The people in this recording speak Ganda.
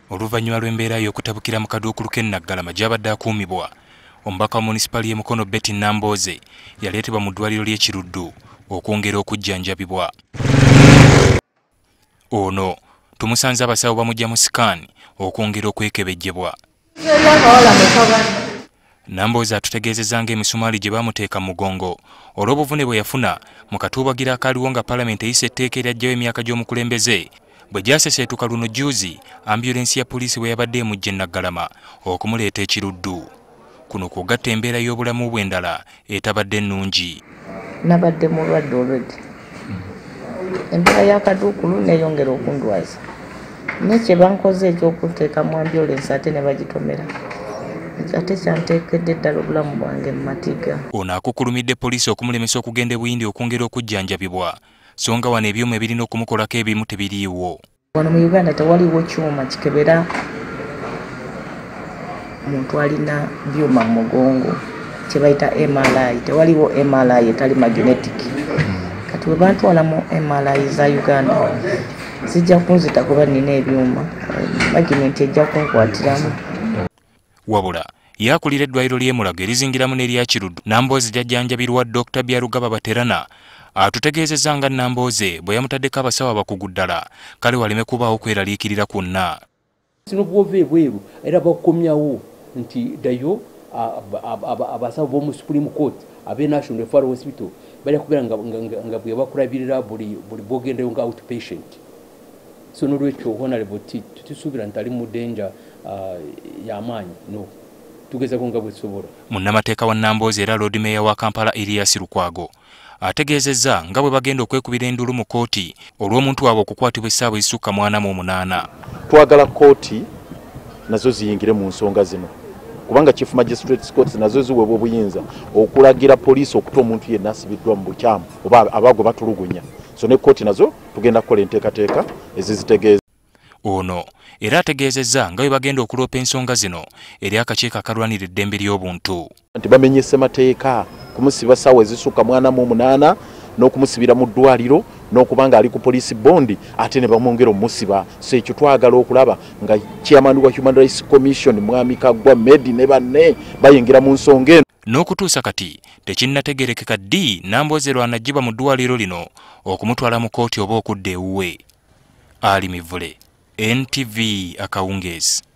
Oluvannyuma lw'embeera y'okutabukira mu kaduukulu k'e Naggalama gy'abadde akuumibwa, omubaka wa munisipali y'e Mukono Betty Nambooze yaleetebwa mu ddwaliro ly'e Kiruddu okwongera okujjanjabibwa. Ono tumusanze abasawo bamujja mu sikaani okwongera okwekebejjebwa. Nambooze atutegeezezza ng'emisumaali gye baamuteeka mu mugongo olw'obuvune bwe yafuna mu katuubagira akaaliwo nga Paalamenti eyise etteeka eryaggyawo emyaka gy'omukulembeze bwe gyaseseetuka luno jjuuzi ambyulensi ya poliisi bwe yabadde emujja e Naggalama okumuleeta e Kiruddu. Kuno kugatta embeera y'obulamu bwe endala etabadde nnungi. Nabadde mulwadde olwedde. Embeera y'akaduukulu neeyongera okundwaza. Nekye bankoze ekyokuteeka mu ambyulensi ate ne bagitomera. Ate kyanteekedde ddala obulamu bwange mu matiga. Ono akukulumidde poliisi okumulemesa okugenda e Buyindi okwongera okujjanjabibwa, so nga wano ebyuma ebirina okumukolako ebimu tebiriiwo. Wano mu Uganda tewaliwo kyuma kikebera muntu alina byuma mu mugongo kye bayita MRI. Tewaliwo MRI etali magnetic. Kati bwe bantwala mu MRI za Uganda zijja kunzita kuba nina ebyuma magnet ejja kunkwatiramu. Wabula yakulira eddwaliro ly'e Mulago erizingiramu n'erya Kiruddu, Nambooze jjajjanjabirwa Dr. Byarugaba Baterana atutegeezezza nga Nambooze bwe yamutaddeko abasawo abakugu ddala kale waleme kubaawo kweraliikirira kwonna. Sino bw'ova ebweru era bakukomyawo nti ddayo abasawo b'omu Supreme Court ab'e National Referral Hospital bajja kubeera nga bwe bakulabirira buli bw'ogendayo nga outpatient. So n'olwekyo Honorable tusuubira nti ali mu ddenja y'amaanyi no tugezaako nga bwe tusobola. Munnamateeka wa Nambooze era Lord Mayor wa Kampala Erias Lukwago ategeezezza nga bwe bagenda okwekubira endulu mu kkooti olw'omuntu waabwe okukwatibwa essaawa ezisukka 48. Twagala kkooti nazo ziyingire mu nsonga zino kubanga Chief Magistrates Courts nazo ziweebwa obuyinza okulagira poliisi okuta omuntu yenna asibiddwa mu bukyamu oba abaagwe batulugunya. So ne kkooti nazo tugenda kukola enteekateeka ezizitegeeza. Ono era ategeezezza nga bwe bagenda okuloopa ensonga zino eri akakiiko akalwanira eddembe ly'obuntu. Nti bamenyese mateeka kumusiba ssaawa ezisukka 48 n'okumusibira mu ddwaliro n'okubanga ali ku poliisi bondi ate ne bamwongera omusiba. So ekyo twagala okulaba nga Chairman wa Human Rights Commission Mwami Kaggwa Medi ne banne bayingira mu nsonga eno. N'okutuusa kati tekinnategeerekeka ddi Nambooze lw'anaggyibwa mu ddwaliro lino okumutwala mu kkooti oba okudda ewuwe. Ali Mivule, NTV Akawungeezi.